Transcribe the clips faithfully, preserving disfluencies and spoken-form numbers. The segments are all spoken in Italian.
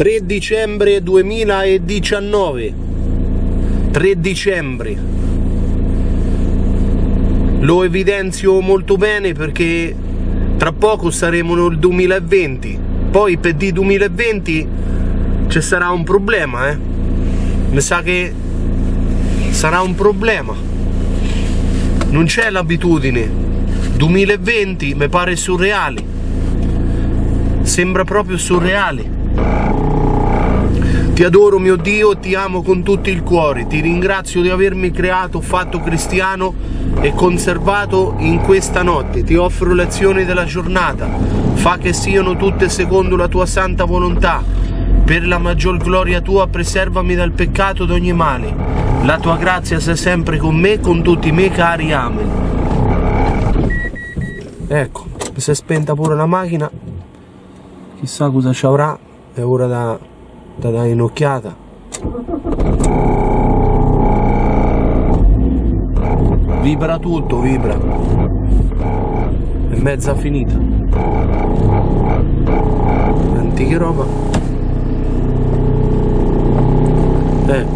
tre dicembre duemiladiciannove, tre dicembre. Lo evidenzio molto bene perché tra poco saremo nel duemilaventi, poi per di duemilaventi ci sarà un problema, eh? Mi sa che sarà un problema. Non c'è l'abitudine. duemilaventi mi pare surreale. Sembra proprio surreale. Ti adoro mio Dio, ti amo con tutto il cuore, ti ringrazio di avermi creato, fatto cristiano e conservato in questa notte. Ti offro le azioni della giornata, fa che siano tutte secondo la tua santa volontà. Per la maggior gloria tua preservami dal peccato d'ogni male. La tua grazia sia sempre con me, con tutti i miei cari, amen. Ecco, si è spenta pure la macchina. Chissà cosa ci avrà, è ora da, da dare un'occhiata. Vibra tutto, vibra. È mezza finita. Antiche roba. Ecco.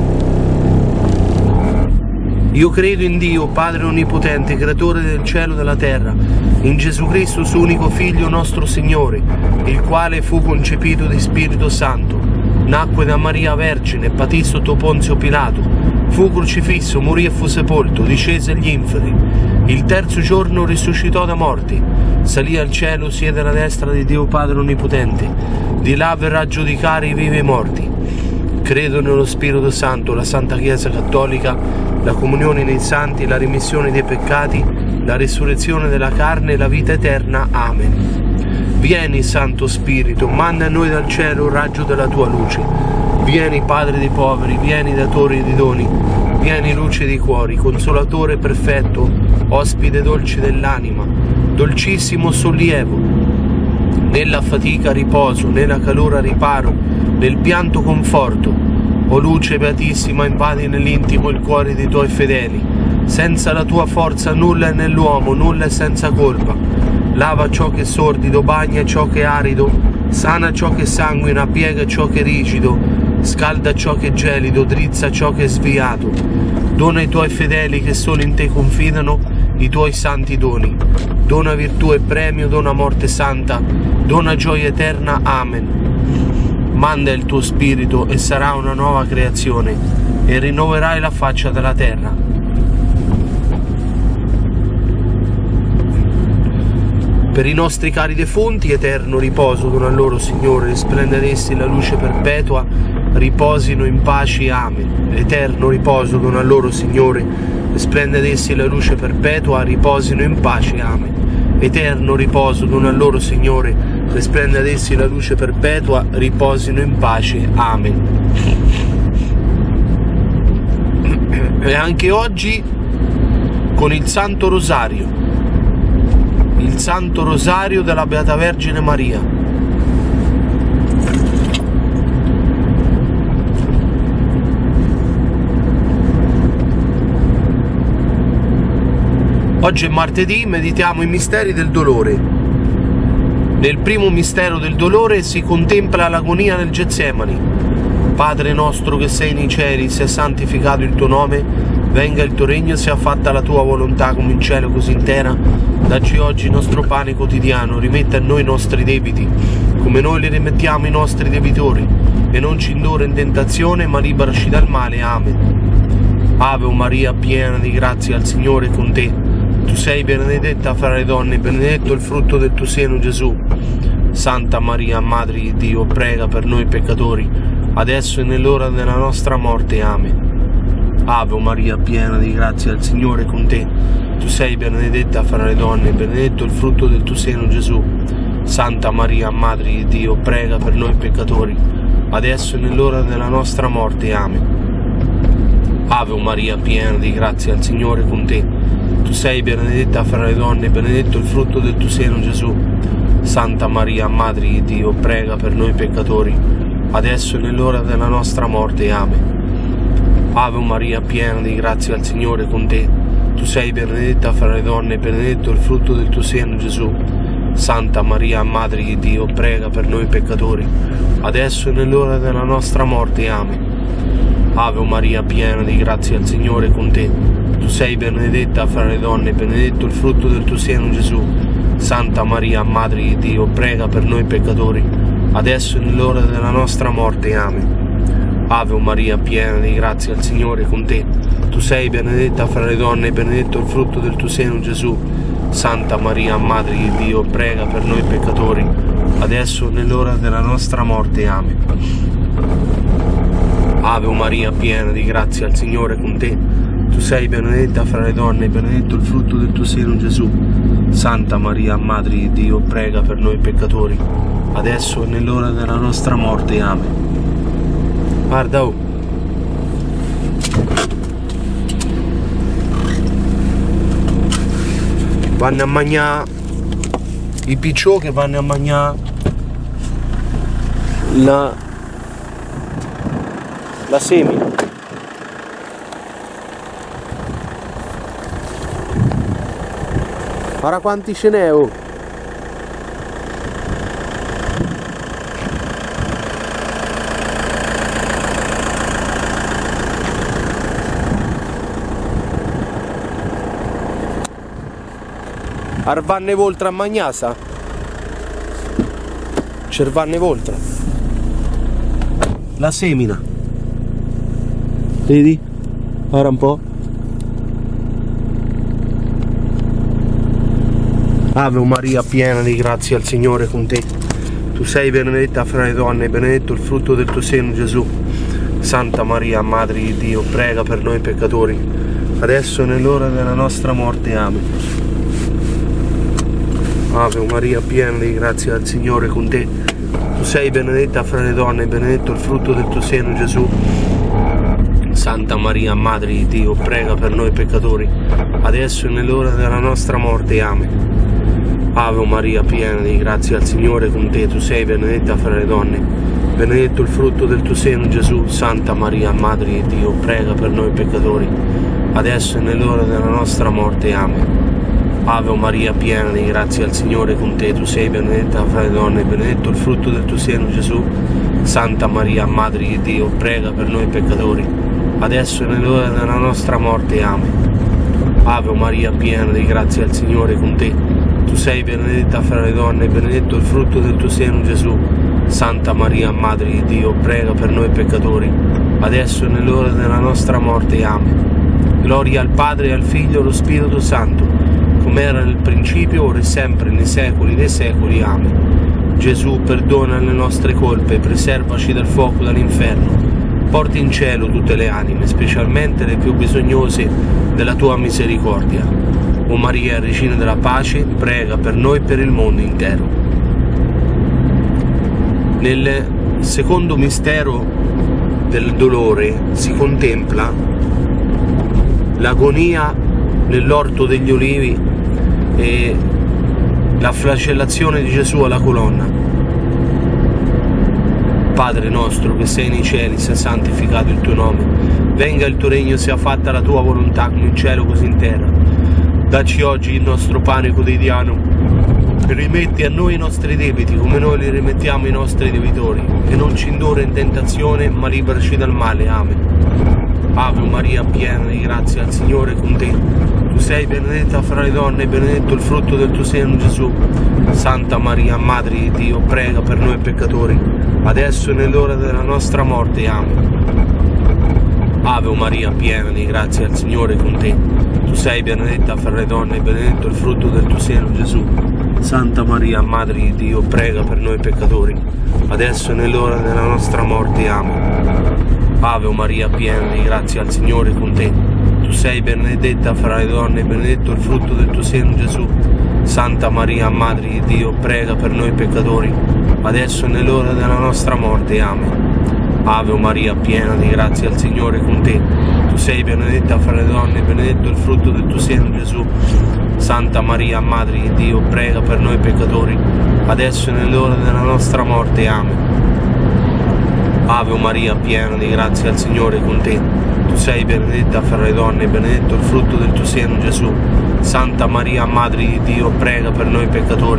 Io credo in Dio, Padre Onnipotente, Creatore del cielo e della terra, in Gesù Cristo, suo unico Figlio, nostro Signore, il quale fu concepito di Spirito Santo, nacque da Maria Vergine, patì sotto Ponzio Pilato, fu crocifisso, morì e fu sepolto, discese agli inferi, il terzo giorno risuscitò da morti, salì al cielo, siede alla destra di Dio Padre Onnipotente, di là verrà a giudicare i vivi e i morti. Credo nello Spirito Santo, la Santa Chiesa Cattolica, la comunione dei santi, la remissione dei peccati, la risurrezione della carne e la vita eterna. Amen. Vieni, Santo Spirito, manda a noi dal cielo il raggio della tua luce. Vieni, Padre dei poveri, vieni, datore di doni, vieni, luce dei cuori, consolatore perfetto, ospite dolce dell'anima, dolcissimo sollievo. Nella fatica riposo, nella calore riparo, nel pianto conforto. O luce beatissima, invadi nell'intimo il cuore dei tuoi fedeli. Senza la tua forza nulla è nell'uomo, nulla è senza colpa. Lava ciò che è sordido, bagna ciò che è arido, sana ciò che sanguina, piega ciò che è rigido, scalda ciò che è gelido, drizza ciò che è sviato. Dona ai tuoi fedeli che solo in te confidano i tuoi santi doni. Dona virtù e premio, dona morte santa, dona gioia eterna. Amen. Manda il tuo spirito e sarà una nuova creazione e rinnoverai la faccia della terra. Per i nostri cari defunti, eterno riposo dona a loro, Signore, risplenda ad essi la luce perpetua, riposino in pace. Amen. Eterno riposo dona a loro, Signore, risplenda ad essi la luce perpetua, riposino in pace. Amen. Eterno riposo dona a loro, Signore, risplenda ad essi la luce perpetua, riposino in pace. Amen. E anche oggi con il Santo Rosario, il Santo Rosario della Beata Vergine Maria. Oggi è martedì, meditiamo i misteri del dolore. Nel primo mistero del dolore si contempla l'agonia nel Getsemani. Padre nostro che sei nei cieli, sia santificato il tuo nome, venga il tuo regno, sia fatta la tua volontà come in cielo così in terra. Dacci oggi il nostro pane quotidiano, rimetta a noi i nostri debiti, come noi li rimettiamo ai nostri debitori, e non ci indurre in tentazione, ma liberaci dal male. Amen. Ave Maria, piena di grazia, il Signore è con te. Tu sei benedetta fra le donne, benedetto il frutto del tuo seno, Gesù. Santa Maria, Madre di Dio, prega per noi peccatori, adesso e nell'ora della nostra morte. Amen. Ave Maria, piena di grazia, il Signore è con te. Tu sei benedetta fra le donne, benedetto il frutto del tuo seno, Gesù. Santa Maria, Madre di Dio, prega per noi peccatori, adesso e nell'ora della nostra morte. Amen. Ave Maria, piena di grazia, il Signore è con te. Tu sei benedetta fra le donne, benedetto il frutto del tuo seno, Gesù. Santa Maria, Madre di Dio, prega per noi peccatori, adesso e nell'ora della nostra morte. Amen. Ave Maria, piena di grazia, il Signore è con te. Tu sei benedetta fra le donne, benedetto il frutto del tuo seno, Gesù. Santa Maria, Madre di Dio, prega per noi peccatori, adesso e nell'ora della nostra morte. Amen. Ave Maria, piena di grazia, il Signore è con te. Tu sei benedetta fra le donne, benedetto il frutto del tuo seno, Gesù. Santa Maria, Madre di Dio, prega per noi peccatori, adesso e nell'ora della nostra morte. Amen. Ave Maria, piena di grazia, il Signore è con te. Tu sei benedetta fra le donne, benedetto il frutto del tuo seno, Gesù. Santa Maria, Madre di Dio, prega per noi peccatori, adesso e nell'ora della nostra morte. Amen. Ave Maria, piena di grazia, il Signore è con te. Tu sei benedetta fra le donne, benedetto il frutto del tuo seno, Gesù. Santa Maria, Madre di Dio, prega per noi peccatori, adesso e nell'ora della nostra morte. Amen. Guarda, oh. Vanno a mangiare i picciò che vanno a mangiare la, la semina. Guarda quanti ce n'è, oh. Arvanne voltra a magnasa. Cervanne voltra. La semina. Vedi? Ora un po'. Ave Maria, piena di grazia, il Signore è con te. Tu sei benedetta fra le donne, benedetto il frutto del tuo seno, Gesù. Santa Maria, Madre di Dio, prega per noi peccatori, adesso e nell'ora della nostra morte. Amen. Ave Maria, piena di grazia, il Signore è con te. Tu sei benedetta fra le donne, benedetto il frutto del tuo seno, Gesù. Santa Maria, Madre di Dio, prega per noi peccatori, adesso e nell'ora della nostra morte. Amen. Ave Maria, piena di grazia, il Signore è con te. Tu sei benedetta fra le donne, benedetto il frutto del tuo seno, Gesù. Santa Maria, Madre di Dio, prega per noi peccatori, adesso e nell'ora della nostra morte. Amen. Ave Maria, piena di grazia, il Signore è con te. Tu sei benedetta fra le donne, benedetto il frutto del tuo seno, Gesù. Santa Maria, Madre di Dio, prega per noi peccatori, adesso e nell'ora della nostra morte. Amen. Ave Maria, piena di grazia, il Signore è con te. Tu sei benedetta fra le donne, benedetto il frutto del tuo seno, Gesù. Santa Maria, Madre di Dio, prega per noi peccatori, adesso e nell'ora della nostra morte. Amen. Gloria al Padre, al Figlio e allo Spirito Santo, come era nel principio, ora e sempre, nei secoli dei secoli. Amen. Gesù, perdona le nostre colpe, preservaci dal fuoco dell'inferno, porti in cielo tutte le anime, specialmente le più bisognose della tua misericordia. O Maria, Regina della Pace, prega per noi e per il mondo intero. Nel secondo mistero del dolore si contempla l'agonia nell'orto degli Olivi e la flagellazione di Gesù alla colonna. Padre nostro che sei nei cieli, sia santificato il tuo nome, venga il tuo regno, sia fatta la tua volontà come in cielo così in terra. Dacci oggi il nostro pane quotidiano, e rimetti a noi i nostri debiti come noi li rimettiamo ai nostri debitori, e non ci indurre in tentazione ma liberaci dal male. Amen. Ave Maria, piena di grazia, il Signore è con te. Tu sei benedetta fra le donne, benedetto il frutto del tuo seno, Gesù. Santa Maria, Madre di Dio, prega per noi peccatori, adesso e nell'ora della nostra morte. Amen. Ave Maria, piena di grazia, il Signore è con te. Tu sei benedetta fra le donne, benedetto il frutto del tuo seno, Gesù. Santa Maria, Madre di Dio, prega per noi peccatori, adesso e nell'ora della nostra morte. Amen. Ave Maria, piena di grazia, il Signore è con te. Tu sei benedetta fra le donne, benedetto il frutto del tuo seno, Gesù. Santa Maria, Madre di Dio, prega per noi peccatori, adesso e nell'ora della nostra morte. Amen. Ave Maria, piena di grazia, il Signore è con te. Tu sei benedetta fra le donne, benedetto il frutto del tuo seno, Gesù. Santa Maria, Madre di Dio, prega per noi peccatori, adesso e nell'ora della nostra morte. Amen. Ave Maria, piena di grazia, il Signore è con te. Tu sei benedetta fra le donne, benedetto il frutto del tuo seno, Gesù. Santa Maria, Madre di Dio, prega per noi peccatori,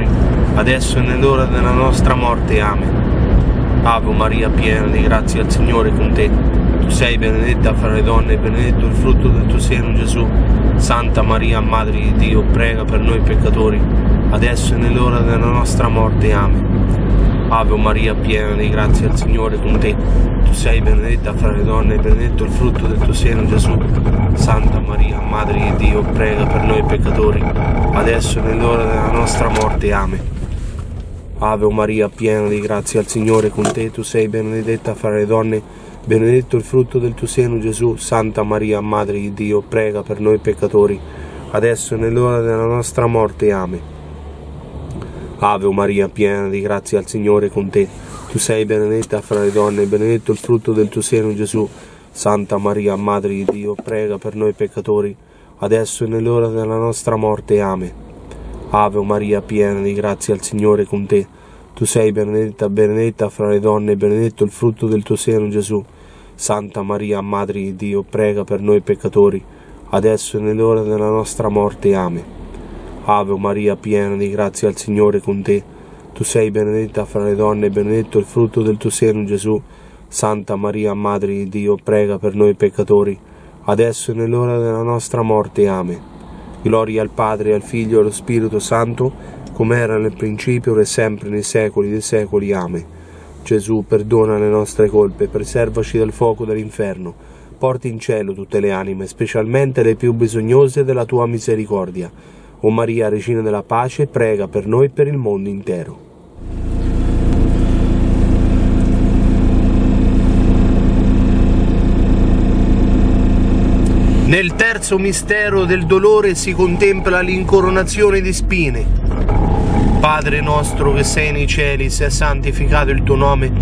adesso e nell'ora della nostra morte. Amen. Ave Maria, piena di grazia, il Signore è con te. Tu sei benedetta fra le donne e benedetto il frutto del tuo seno, Gesù. Santa Maria, Madre di Dio, prega per noi peccatori, adesso e nell'ora della nostra morte. Amen. Ave Maria, piena di grazia, il Signore è con te. Tu sei benedetta fra le donne e benedetto il frutto del tuo seno, Gesù. Santa Maria, Madre di Dio, prega per noi peccatori, adesso e nell'ora della nostra morte. Amen. Ave Maria, piena di grazia, il Signore è con te. Tu sei benedetta fra le donne, benedetto il frutto del tuo seno, Gesù. Santa Maria, Madre di Dio, prega per noi peccatori, adesso e nell'ora della nostra morte. Amen. Ave Maria, piena di grazia, il Signore è con te. Tu sei benedetta fra le donne, benedetto il frutto del tuo seno, Gesù. Santa Maria, Madre di Dio, prega per noi peccatori, adesso e nell'ora della nostra morte. Amen. Ave Maria, piena di grazia, il Signore è con te. Tu sei benedetta, benedetta fra le donne, benedetto il frutto del tuo seno, Gesù. Santa Maria, Madre di Dio, prega per noi peccatori, adesso e nell'ora della nostra morte. Amen. Ave Maria, piena di grazia, il Signore è con te. Tu sei benedetta fra le donne, benedetto il frutto del tuo seno, Gesù. Santa Maria, Madre di Dio, prega per noi peccatori, adesso e nell'ora della nostra morte. Amen. Gloria al Padre, al Figlio e allo Spirito Santo, come era nel principio, ora e sempre, nei secoli dei secoli. Amen. Gesù, perdona le nostre colpe, preservaci dal fuoco dell'inferno, porti in cielo tutte le anime, specialmente le più bisognose della tua misericordia. O Maria, Regina della Pace, prega per noi e per il mondo intero. Nel terzo mistero del dolore si contempla l'incoronazione di spine. Padre nostro che sei nei cieli, sia santificato il tuo nome,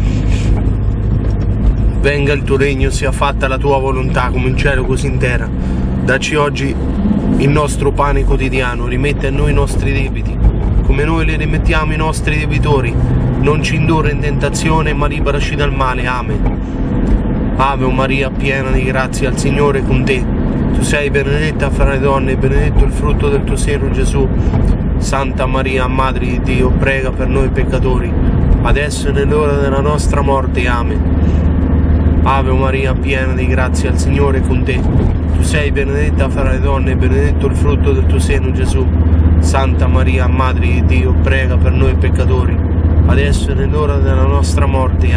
venga il tuo regno, sia fatta la tua volontà come in cielo così in terra. Dacci oggi il nostro pane quotidiano, rimetti a noi i nostri debiti, come noi li rimettiamo ai nostri debitori. Non ci indurre in tentazione, ma liberaci dal male. Amen. Ave Maria, piena di grazia, il Signore è con te. Tu sei benedetta fra le donne e benedetto il frutto del tuo seno, Gesù. Santa Maria, Madre di Dio, prega per noi peccatori, adesso e nell'ora della nostra morte. Amen. Ave Maria, piena di grazia, il Signore è con te. Tu sei benedetta fra le donne e benedetto il frutto del tuo seno, Gesù. Santa Maria, Madre di Dio, prega per noi peccatori, adesso e nell'ora della nostra morte.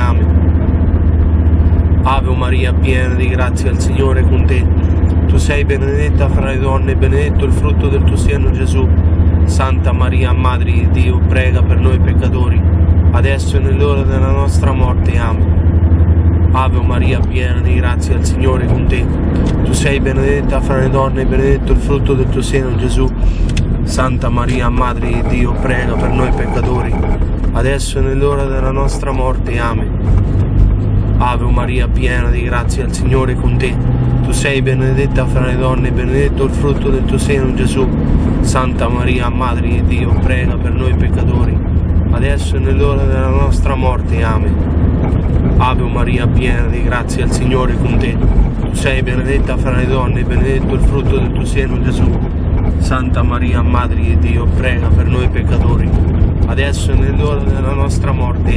Amen. Ave Maria, piena di grazia, il Signore è con te. Tu sei benedetta fra le donne e benedetto il frutto del tuo seno, Gesù. Santa Maria, Madre di Dio, prega per noi peccatori, adesso e nell'ora della nostra morte. Amen. Ave Maria, piena di grazia, il Signore è con te. Tu sei benedetta fra le donne e benedetto il frutto del tuo seno, Gesù. Santa Maria, Madre di Dio, prega per noi peccatori, adesso e nell'ora della nostra morte. Amen. Ave Maria, piena di grazia, il Signore è con te. Tu sei benedetta fra le donne e benedetto il frutto del tuo seno, Gesù. Santa Maria, Madre di Dio, prega per noi peccatori, adesso e nell'ora della nostra morte. Amen. Ave Maria, piena di grazia, il Signore è con te. Tu sei benedetta fra le donne e benedetto il frutto del tuo seno, Gesù. Santa Maria, Madre di Dio, prega per noi peccatori, adesso e nell'ora della nostra morte.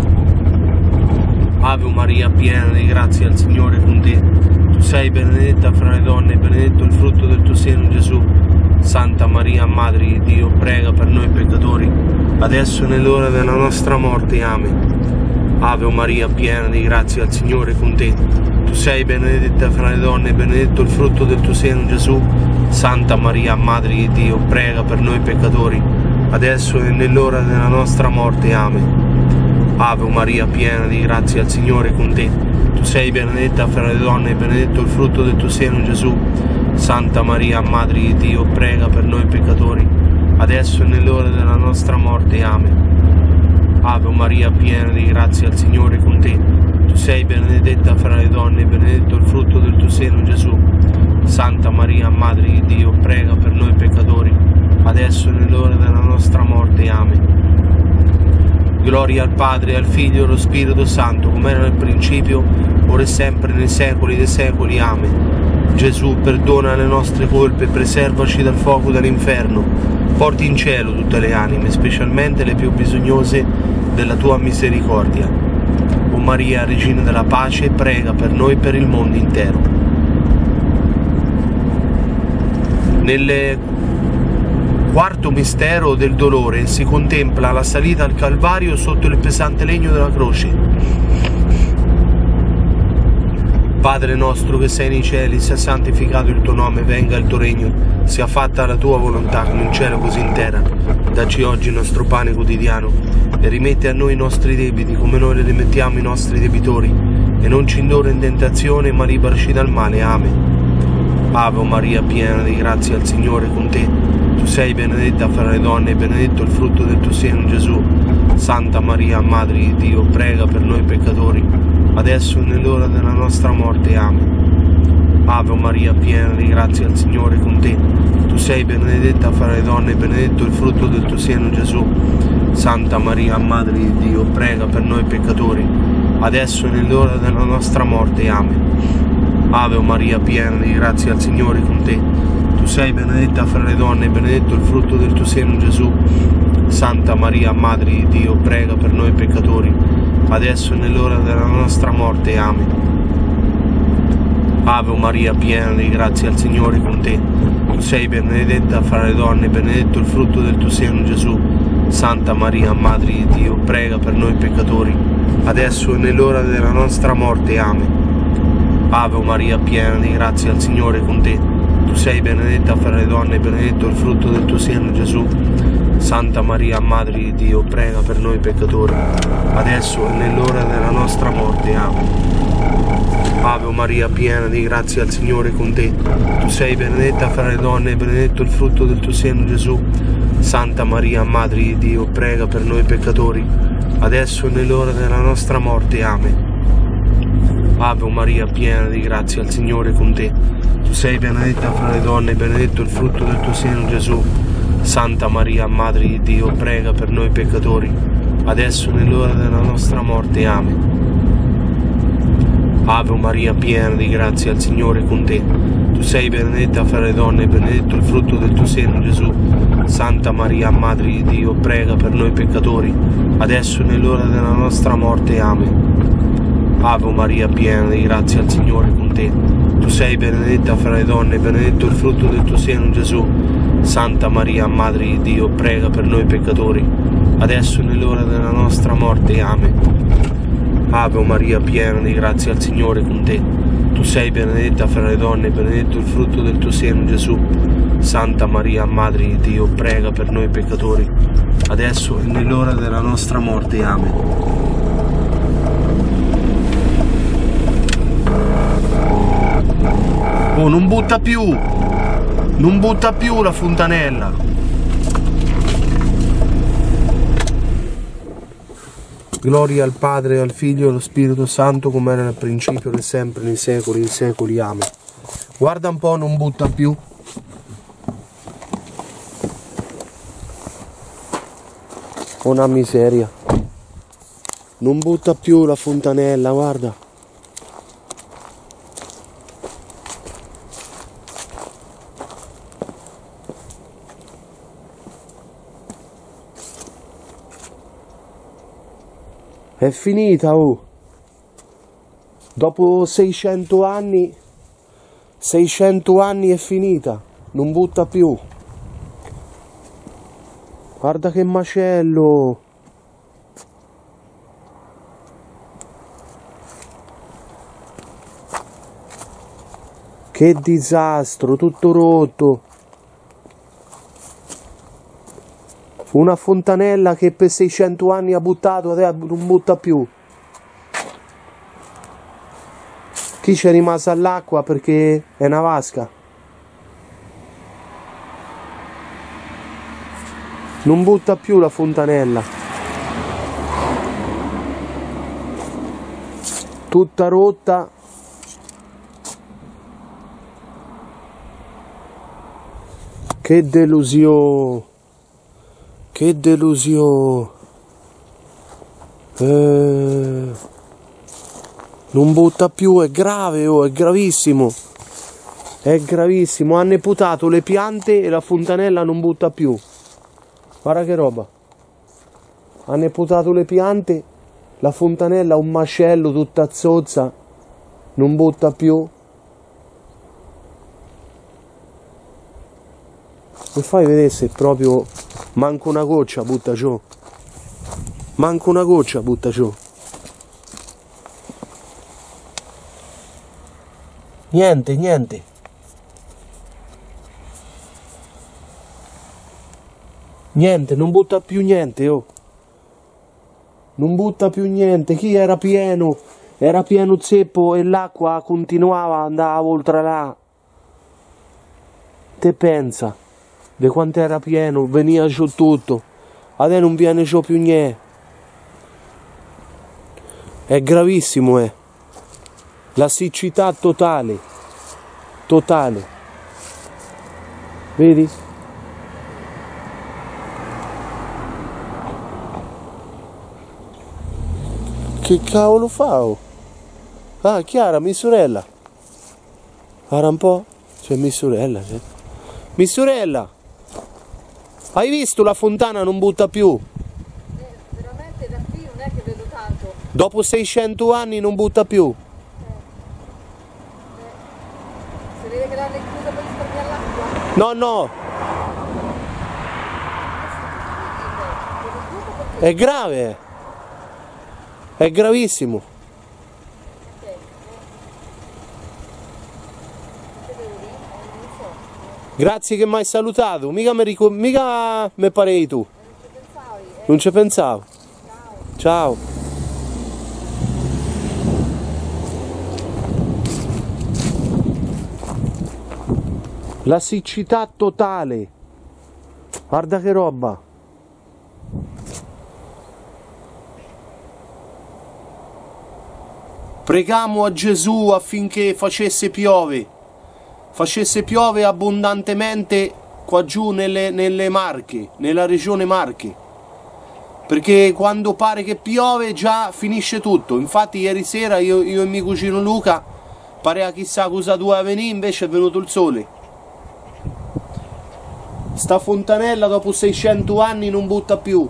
Amen. Ave Maria, piena di grazia, il Signore è con te. Tu sei benedetta fra le donne e benedetto il frutto del tuo seno, Gesù. Santa Maria, Madre di Dio, prega per noi peccatori, adesso e nell'ora della nostra morte. Amen. Ave Maria, piena di grazia, il Signore è con te. Tu sei benedetta fra le donne e benedetto il frutto del tuo seno, Gesù. Santa Maria, Madre di Dio, prega per noi peccatori, adesso e nell'ora della nostra morte. Amen. Ave Maria, piena di grazia, il Signore è con te. Tu sei benedetta fra le donne e benedetto il frutto del tuo seno, Gesù. Santa Maria, Madre di Dio, prega per noi peccatori, adesso e nell'ora della nostra morte. Amen. Ave Maria, piena di grazia, il Signore è con te. Tu sei benedetta fra le donne e benedetto il frutto del tuo seno, Gesù. Santa Maria, Madre di Dio, prega per noi peccatori, adesso e nell'ora della nostra morte. Amen. Gloria al Padre, al Figlio e allo Spirito Santo, come era nel principio, ora e sempre, nei secoli dei secoli. Amen. Gesù, perdona le nostre colpe e preservaci dal fuoco dell'inferno. Porti in cielo tutte le anime, specialmente le più bisognose della tua misericordia. O Maria, Regina della Pace, prega per noi e per il mondo intero. Nel quarto mistero del dolore si contempla la salita al Calvario sotto il pesante legno della croce. Padre nostro che sei nei cieli, sia santificato il tuo nome, venga il tuo regno, sia fatta la tua volontà come in cielo così in terra. Dacci oggi il nostro pane quotidiano e rimetti a noi i nostri debiti come noi li rimettiamo ai nostri debitori, e non ci indurre in tentazione ma liberaci dal male. Amen. Ave Maria, piena di grazia, il Signore è con te. Tu sei benedetta fra le donne e benedetto il frutto del tuo seno, Gesù. Santa Maria, Madre di Dio, prega per noi peccatori, adesso e nell'ora della nostra morte. Amen. Ave Maria, piena di grazia, il Signore è con te. Tu sei benedetta fra le donne e benedetto il frutto del tuo seno, Gesù. Santa Maria, Madre di Dio, prega per noi peccatori, adesso e nell'ora della nostra morte. Amen. Ave Maria, piena di grazia, il Signore è con te. Tu sei benedetta fra le donne e benedetto il frutto del tuo seno, Gesù. Santa Maria, Madre di Dio, prega per noi peccatori, adesso e nell'ora della nostra morte. Amen. Ave Maria, piena di grazia, il Signore è con te. Tu sei benedetta fra le donne e benedetto il frutto del tuo seno, Gesù. Santa Maria, Madre di Dio, prega per noi peccatori, adesso e nell'ora della nostra morte. Amen. Ave Maria, piena di grazia, il Signore è con te. Tu sei benedetta fra le donne e benedetto il frutto del tuo seno, Gesù. Santa Maria, Madre di Dio, prega per noi peccatori, adesso e nell'ora della nostra morte. Amen. Ave Maria, piena di grazia, il Signore è con te. Tu sei benedetta fra le donne e benedetto il frutto del tuo seno, Gesù. Santa Maria, Madre di Dio, prega per noi peccatori, adesso e nell'ora della nostra morte. Amen. Ave Maria, piena di grazia, il Signore è con te. Tu sei benedetta fra le donne e benedetto il frutto del tuo seno, Gesù. Santa Maria, Madre di Dio, prega per noi peccatori, adesso e nell'ora della nostra morte. Amen. Ave Maria, piena di grazia, il Signore è con te. Tu sei benedetta fra le donne e benedetto il frutto del tuo seno, Gesù. Santa Maria, Madre di Dio, prega per noi peccatori, adesso e nell'ora della nostra morte. Amen. Ave Maria, piena di grazia, il Signore è con te. Tu sei benedetta fra le donne e benedetto il frutto del tuo seno, Gesù. Santa Maria, Madre di Dio, prega per noi peccatori, adesso e nell'ora della nostra morte. Amen. Ave Maria, piena di grazia, il Signore è con te. Tu sei benedetta fra le donne e benedetto il frutto del tuo seno, Gesù. Santa Maria, Madre di Dio, prega per noi peccatori, adesso e nell'ora della nostra morte. Amen. Oh, non butta più! Non butta più la fontanella! Gloria al Padre, al Figlio e allo Spirito Santo, come era nel principio, e sempre, nei secoli dei secoli. Amen. Guarda un po', non butta più. Una miseria. Non butta più la fontanella, guarda. È finita, oh! Dopo seicento anni, seicento anni è finita, non butta più. Guarda che macello! Che disastro, tutto rotto! Una fontanella che per seicento anni ha buttato, adesso non butta più. Chi c'è rimasto all'acqua perché è una vasca? Non butta più la fontanella. Tutta rotta. Che delusione. Che delusione. Eh, non butta più, è grave, oh, è gravissimo. È gravissimo. Hanno imputato le piante e la fontanella non butta più. Guarda che roba. Hanno putato le piante, la fontanella un macello tutta zozza, non butta più. Mi fai vedere se proprio manco una goccia butta giù. Manco una goccia butta giù. Niente, niente. Niente, non butta più niente, oh. Non butta più niente. Chi era pieno? Era pieno zeppo e l'acqua continuava, andava oltre là. Te pensa di quanto era pieno, veniva giù tutto. Adesso non viene giù più niente. È gravissimo, eh. La siccità totale. Totale. Vedi? Che cavolo fa? Oh? Ah, Chiara, mia sorella. Guarda un po'. C'è mia sorella. C'è. Mia sorella. Hai visto la fontana non butta più? Eh, veramente da qui non è che vedo tanto. Dopo seicento anni non butta più. Eh. Eh. Si vede che l'hanno chiusa per risparmiare l'acqua? No, no. È grave. È gravissimo. Ok. Eh. Che devo dire? Eh, non so. Grazie che mi hai salutato. Mica mi ricordo, mica mi parei tu. Non ci pensavi? Eh? Non ci pensavo. Ciao. Ciao. La siccità totale. Guarda che roba. Pregamo a Gesù affinché facesse piove. Facesse piove abbondantemente qua giù nelle, nelle Marche, nella regione Marche. Perché quando pare che piove già finisce tutto. Infatti ieri sera io, io e mio cugino Luca parea chissà cosa doveva venire, invece è venuto il sole. Sta fontanella dopo seicento anni non butta più.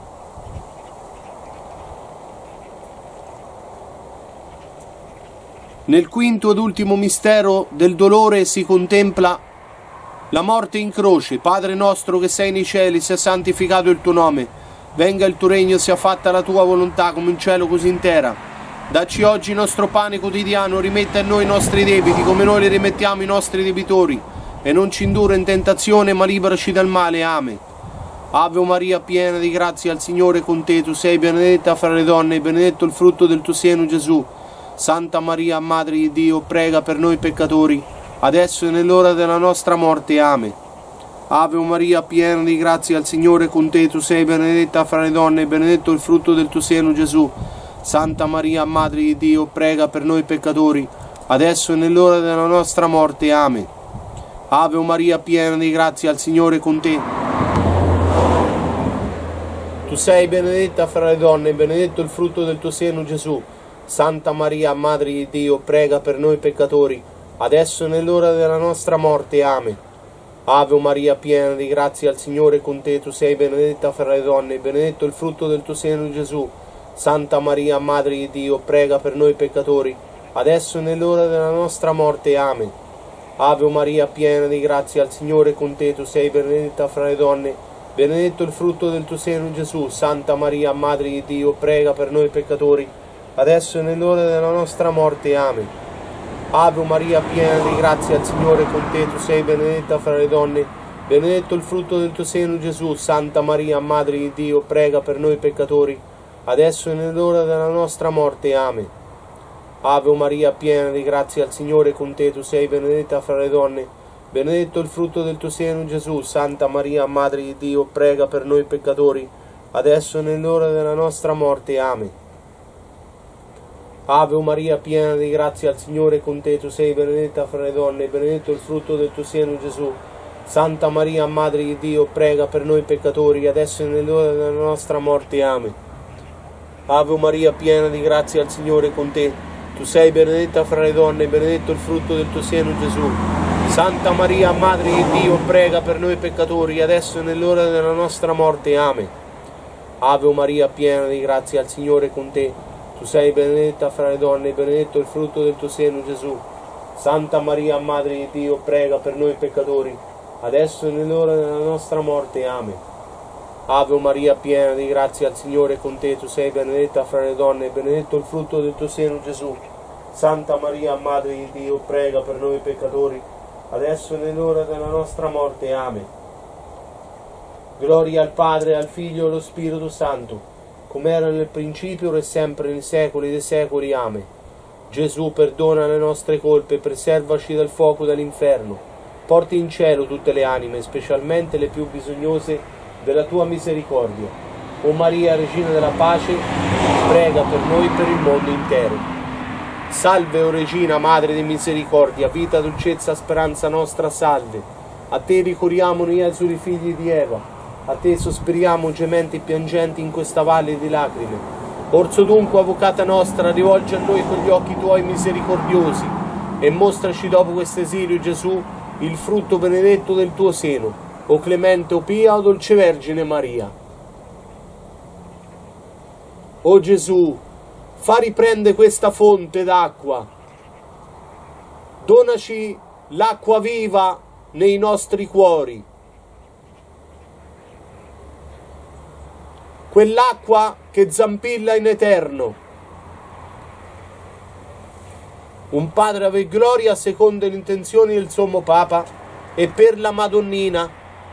Nel quinto ed ultimo mistero del dolore si contempla la morte in croce. Padre nostro che sei nei cieli, sia santificato il tuo nome. Venga il tuo regno, sia fatta la tua volontà come in cielo così in terra. Dacci oggi il nostro pane quotidiano, rimetta a noi i nostri debiti come noi li rimettiamo ai nostri debitori. E non ci indurre in tentazione, ma liberaci dal male. Amen. Ave Maria, piena di grazia, il Signore è con te. Tu sei benedetta fra le donne e benedetto il frutto del tuo seno, Gesù. Santa Maria, Madre di Dio, prega per noi peccatori, adesso e nell'ora della nostra morte. Amen. Ave Maria, piena di grazia, il Signore è con te. Tu sei benedetta fra le donne e benedetto il frutto del tuo seno, Gesù. Santa Maria, Madre di Dio, prega per noi peccatori, adesso e nell'ora della nostra morte. Amen. Ave Maria, piena di grazia, il Signore è con te. Tu sei benedetta fra le donne e benedetto il frutto del tuo seno, Gesù. Santa Maria, Madre di Dio, prega per noi peccatori, adesso e nell'ora della nostra morte. Amen. Ave Maria, piena di grazia, il Signore è con te. Tu sei benedetta fra le donne e benedetto il frutto del tuo seno, Gesù. Santa Maria, Madre di Dio, prega per noi peccatori, adesso e nell'ora della nostra morte. Amen. Ave Maria, piena di grazia, il Signore è con te. Tu sei benedetta fra le donne, benedetto il frutto del tuo seno, Gesù. Santa Maria, Madre di Dio, prega per noi peccatori, adesso e nell'ora della nostra morte. Amen. Ave Maria, piena di grazia, il Signore è con te. Tu sei benedetta fra le donne, benedetto il frutto del tuo seno, Gesù. Santa Maria, Madre di Dio, prega per noi peccatori, adesso e nell'ora della nostra morte. Amen. Ave Maria, piena di grazia, il Signore è con te. Tu sei benedetta fra le donne, benedetto il frutto del tuo seno, Gesù. Santa Maria, Madre di Dio, prega per noi peccatori, adesso e nell'ora della nostra morte. Amen. Ave Maria, piena di grazia, il Signore è con te. Tu sei benedetta fra le donne, benedetto il frutto del tuo seno, Gesù. Santa Maria, Madre di Dio, prega per noi peccatori, adesso e nell'ora della nostra morte. Amen. Ave Maria, piena di grazia, il Signore è con te. Tu sei benedetta fra le donne, benedetto il frutto del tuo seno, Gesù. Santa Maria, Madre di Dio, prega per noi peccatori, adesso e nell'ora della nostra morte. Amen. Ave Maria, piena di grazia, il Signore è con te. Tu sei benedetta fra le donne, e benedetto il frutto del tuo seno, Gesù. Santa Maria, Madre di Dio, prega per noi peccatori, adesso e nell'ora della nostra morte. Amen. Ave Maria, piena di grazia, il Signore è con te. Tu sei benedetta fra le donne, e benedetto il frutto del tuo seno, Gesù. Santa Maria, Madre di Dio, prega per noi peccatori, adesso e nell'ora della nostra morte. Amen. Gloria al Padre, al Figlio e allo Spirito Santo, come era nel principio, ora e sempre, nei secoli dei secoli. Amen. Gesù, perdona le nostre colpe, preservaci dal fuoco dell'inferno, porti in cielo tutte le anime, specialmente le più bisognose della tua misericordia. O Maria, Regina della Pace, prega per noi e per il mondo intero. Salve, o Regina, Madre di misericordia, vita, dolcezza, speranza nostra, salve. A te ricorriamo noi esuli figli di Eva, a te sospiriamo gementi e piangenti in questa valle di lacrime. Orso dunque, avvocata nostra, rivolgi a noi con gli occhi tuoi misericordiosi e mostraci dopo questo esilio, Gesù, il frutto benedetto del tuo seno. O clemente, o pia, o dolce Vergine Maria. O Gesù, fa riprendere questa fonte d'acqua, donaci l'acqua viva nei nostri cuori, quell'acqua che zampilla in eterno. Un Padre ave gloria secondo le intenzioni del Sommo Papa e per la Madonnina.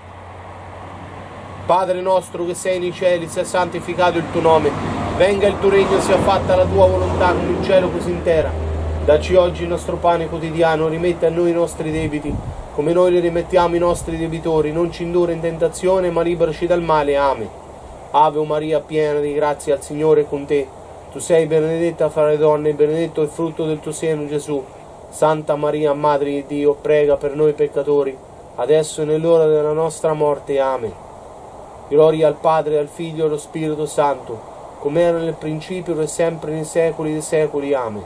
Padre nostro che sei nei cieli, sia santificato il tuo nome. Venga il tuo regno, sia fatta la tua volontà come in cielo così in terra. Dacci oggi il nostro pane quotidiano, rimetti a noi i nostri debiti, come noi li rimettiamo ai nostri debitori. Non ci indurre in tentazione, ma liberaci dal male. Amen. Ave Maria, piena di grazia, il Signore è con te. Tu sei benedetta fra le donne, e benedetto il frutto del tuo seno, Gesù. Santa Maria, Madre di Dio, prega per noi peccatori, adesso e nell'ora della nostra morte. Amen. Gloria al Padre, al Figlio e allo Spirito Santo, come era nel principio, ora e sempre, nei secoli dei secoli. Amen.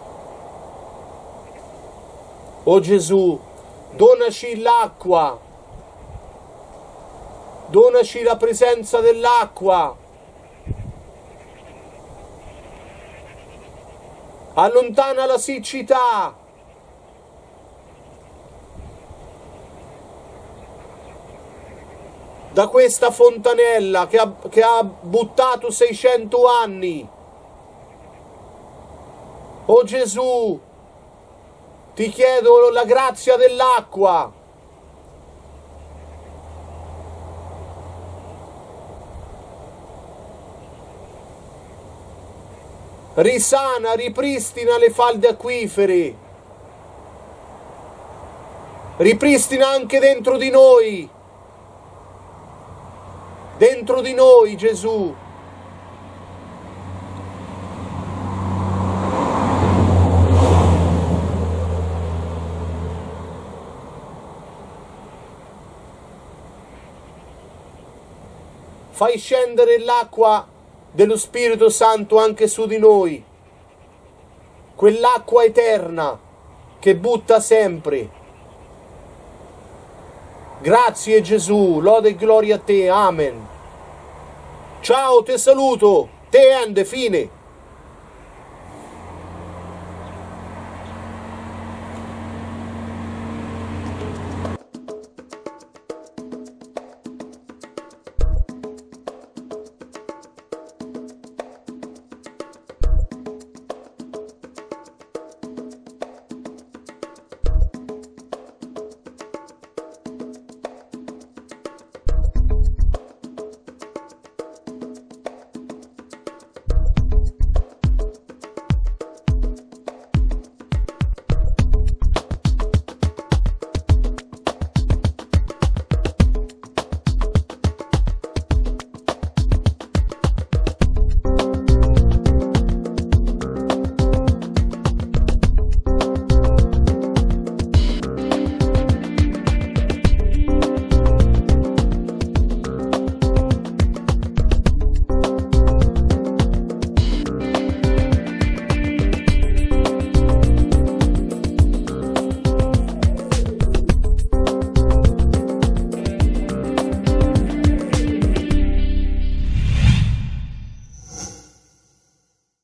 O Gesù, donaci l'acqua, donaci la presenza dell'acqua, allontana la siccità, da questa fontanella che ha, che ha buttato seicento anni. O Gesù, ti chiedo la grazia dell'acqua. Risana, ripristina le falde acquifere. Ripristina anche dentro di noi. Dentro di noi, Gesù. Fai scendere l'acqua dello Spirito Santo anche su di noi, quell'acqua eterna che butta sempre. Grazie Gesù, lode e gloria a te, amen. Ciao, te saluto, te ende, fine.